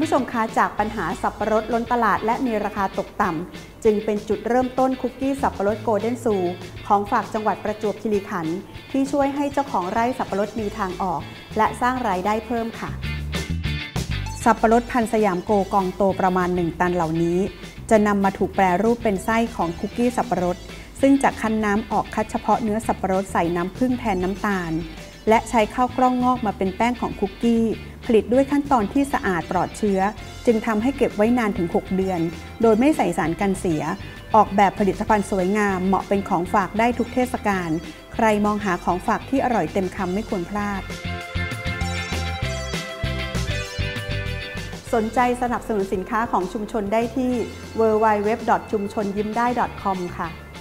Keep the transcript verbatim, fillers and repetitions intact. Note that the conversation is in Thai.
ผู้ชมคะจากปัญหาสับปะรดล้นตลาดและมีราคาตกต่ำจึงเป็นจุดเริ่มต้นคุกกี้สับปะรดโกลเด้นซูของฝากจังหวัดประจวบคีรีขันธ์ที่ช่วยให้เจ้าของไร่สับปะรดมีทางออกและสร้างรายได้เพิ่มค่ะสับปะรดพันธุ์สยามโกกองโตประมาณหนึ่งตันเหล่านี้จะนำมาถูกแปรรูปเป็นไส้ของคุกกี้สับปะรดซึ่งจะคั้นน้ำออกคัดเฉพาะเนื้อสับปะรดใส่น้ำผึ้งแทนน้ำตาลและใช้ข้าวกล้องงอกมาเป็นแป้งของคุกกี้ผลิตด้วยขั้นตอนที่สะอาดปลอดเชื้อจึงทำให้เก็บไว้นานถึงหกเดือนโดยไม่ใส่สารกันเสียออกแบบผลิตภัณฑ์สวยงามเหมาะเป็นของฝากได้ทุกเทศกาลใครมองหาของฝากที่อร่อยเต็มคำไม่ควรพลาดสนใจสนับสนุนสินค้าของชุมชนได้ที่ ดับเบิลยู ดับเบิลยู ดับเบิลยู ดอท ชุมชนยิ้มได้ ดอท คอม ค่ะ